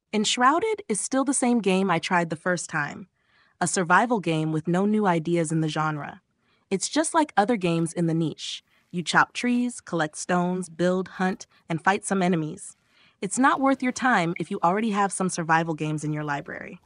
Enshrouded is still the same game I tried the first time, a survival game with no new ideas in the genre. It's just like other games in the niche. You chop trees, collect stones, build, hunt, and fight some enemies. It's not worth your time if you already have some survival games in your library.